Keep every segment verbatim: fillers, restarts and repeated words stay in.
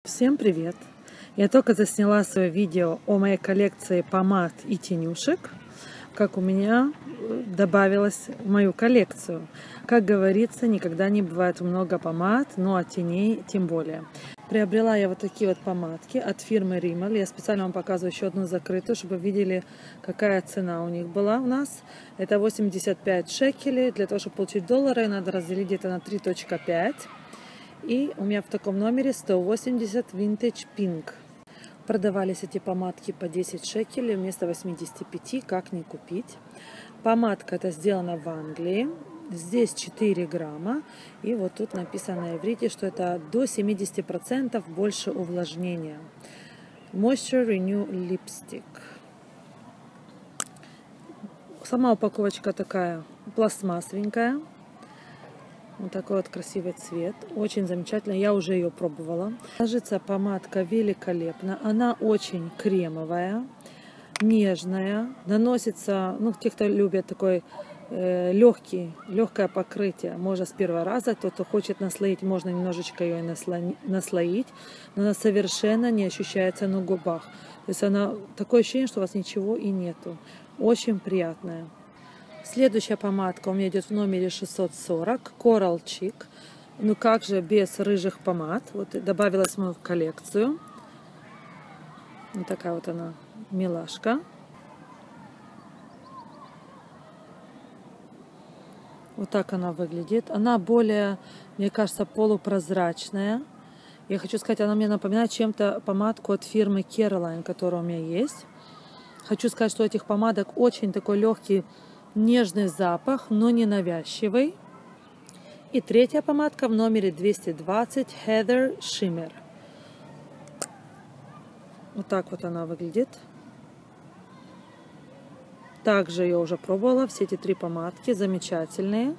Всем привет! Я только засняла свое видео о моей коллекции помад и тенюшек, как у меня добавилось в мою коллекцию. Как говорится, никогда не бывает много помад, но от теней тем более. Приобрела я вот такие вот помадки от фирмы Rimmel. Я специально вам показываю еще одну закрытую, чтобы вы видели, какая цена у них была у нас. Это восемьдесят пять шекелей. Для того, чтобы получить доллары, надо разделить где-то на три целых пять. И у меня в таком номере сто восемьдесят Vintage Pink. Продавались эти помадки по десять шекелей вместо восьмидесяти пяти, как не купить. Помадка эта сделана в Англии. Здесь четыре грамма. И вот тут написано на иврите, что это до семидесяти процентов больше увлажнения. Moisture Renew Lipstick. Сама упаковочка такая пластмассовенькая. Вот такой вот красивый цвет. Очень замечательно. Я уже ее пробовала. Ложится помадка великолепно. Она очень кремовая, нежная. Наносится, ну, те, кто любит такой э, легкий, легкое покрытие, можно с первого раза. Тот, кто хочет наслоить, можно немножечко ее и наслоить. Но она совершенно не ощущается на губах. То есть она такое ощущение, что у вас ничего и нету. Очень приятная. Следующая помадка у меня идет в номере шестьсот сорок, Coral Chic. Ну как же без рыжих помад. Вот добавилась в мою коллекцию. Вот такая вот она, милашка. Вот так она выглядит. Она более, мне кажется, полупрозрачная. Я хочу сказать, она мне напоминает чем-то помадку от фирмы Caroline, которая у меня есть. Хочу сказать, что этих помадок очень такой легкий, нежный запах, но не навязчивый. И третья помадка в номере двести двадцать Heather Shimmer. Вот так вот она выглядит. Также я уже пробовала. Все эти три помадки замечательные.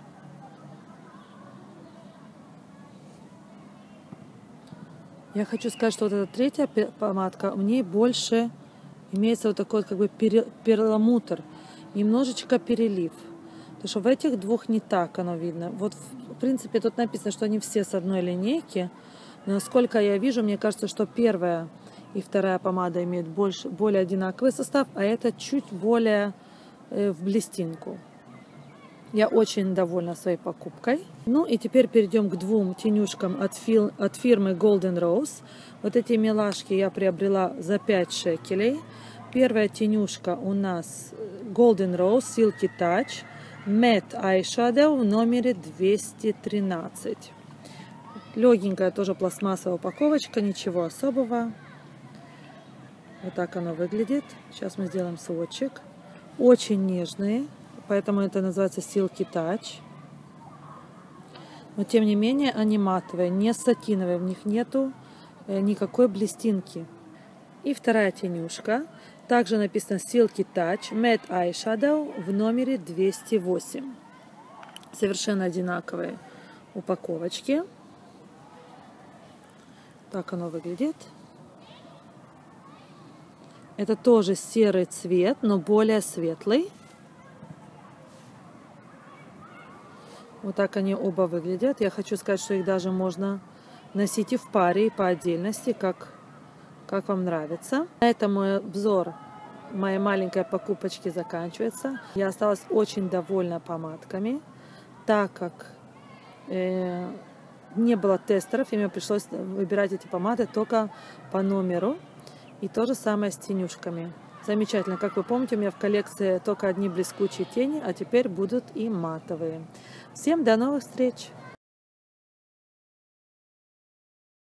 Я хочу сказать, что вот эта третья помадка, в ней больше имеется вот такой как бы перламутр. Немножечко перелив. Потому что в этих двух не так оно видно. Вот, в принципе, тут написано, что они все с одной линейки. Но насколько я вижу, мне кажется, что первая и вторая помада имеют больше, более одинаковый состав, а эта чуть более э, в блестинку. Я очень довольна своей покупкой. Ну и теперь перейдем к двум тенюшкам от, фил, от фирмы Golden Rose. Вот эти милашки я приобрела за пять шекелей. Первая тенюшка у нас Golden Rose Silky Touch Matte Eyeshadow в номере двести тринадцать. Легенькая тоже пластмассовая упаковочка, ничего особого. Вот так оно выглядит. Сейчас мы сделаем сводчик. Очень нежные, поэтому это называется Silky Touch. Но тем не менее они матовые, не сатиновые, в них нету никакой блестинки. И вторая тенюшка. Также написано Silky Touch Matte Eyeshadow в номере двести восемь. Совершенно одинаковые упаковочки. Так оно выглядит. Это тоже серый цвет, но более светлый. Вот так они оба выглядят. Я хочу сказать, что их даже можно носить и в паре, и по отдельности, как как вам нравится. На этом мой обзор моей маленькой покупочки заканчивается. Я осталась очень довольна помадками, так как э, не было тестеров, и мне пришлось выбирать эти помады только по номеру. И то же самое с тенюшками. Замечательно. Как вы помните, у меня в коллекции только одни блескучие тени, а теперь будут и матовые. Всем до новых встреч!